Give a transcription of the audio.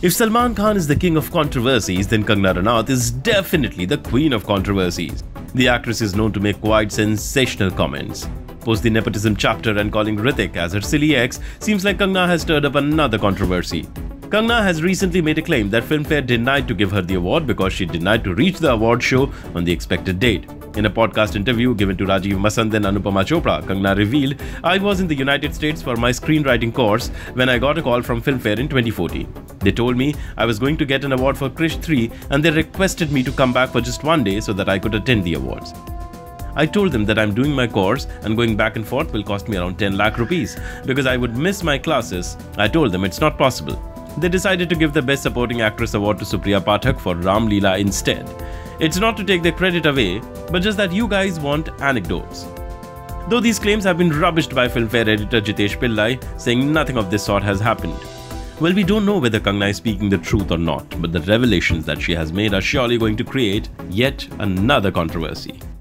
If Salman Khan is the king of controversies, then Kangana Ranaut is definitely the queen of controversies. The actress is known to make quite sensational comments. Post the nepotism chapter and calling Hrithik as her silly ex, seems like Kangana has stirred up another controversy. Kangana has recently made a claim that Filmfare denied to give her the award because she denied to reach the award show on the expected date. In a podcast interview given to Rajiv Masand and Anupama Chopra, Kangana revealed, "I was in the United States for my screenwriting course when I got a call from Filmfare in 2014. They told me I was going to get an award for Krish 3 and they requested me to come back for just one day so that I could attend the awards. I told them that I'm doing my course and going back and forth will cost me around 10 lakh rupees. Because I would miss my classes, I told them it's not possible. They decided to give the Best Supporting Actress award to Supriya Pathak for Ram Leela instead. It's not to take the credit away, but just that you guys want anecdotes." Though these claims have been rubbished by Filmfare editor Jitesh Pillai, saying nothing of this sort has happened. Well, we don't know whether Kangana is speaking the truth or not, but the revelations that she has made are surely going to create yet another controversy.